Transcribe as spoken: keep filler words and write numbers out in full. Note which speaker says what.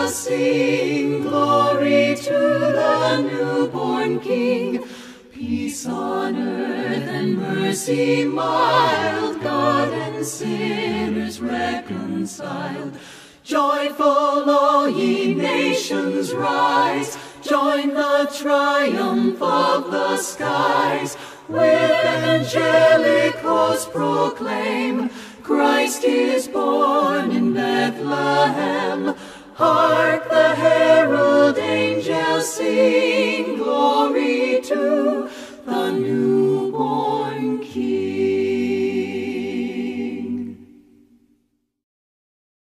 Speaker 1: angels sing, glory to the newborn King. Peace on earth and mercy mild, God and sinners reconciled. Joyful, all ye nations, rise, join the triumph of the skies. With angelic hosts proclaim, Christ is born in Bethlehem. Hark, the herald angels sing, glory to the new